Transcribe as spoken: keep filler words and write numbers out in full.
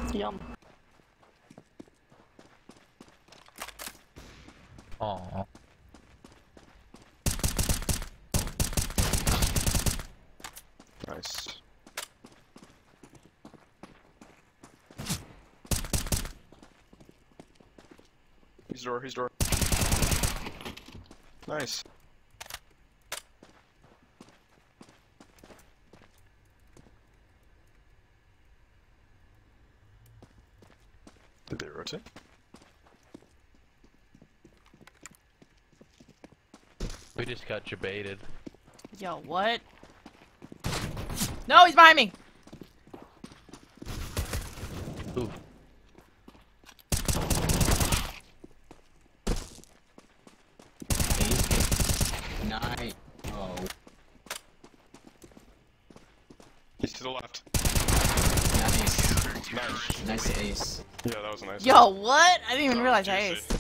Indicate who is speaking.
Speaker 1: Yum.
Speaker 2: Aww.
Speaker 3: Nice. He's door, he's door. Nice. Did they rotate?
Speaker 2: We just got jebaited.
Speaker 4: Yo, what? No, he's behind me!
Speaker 2: Ooh.
Speaker 5: Eight. Nine. Oh.
Speaker 3: He's to the left.
Speaker 5: Nice.
Speaker 3: Nice.
Speaker 5: Nice ace.
Speaker 3: Yeah, that was a nice.
Speaker 4: Yo, what? I didn't even
Speaker 3: That was
Speaker 4: realize I
Speaker 3: juicy.
Speaker 4: aced.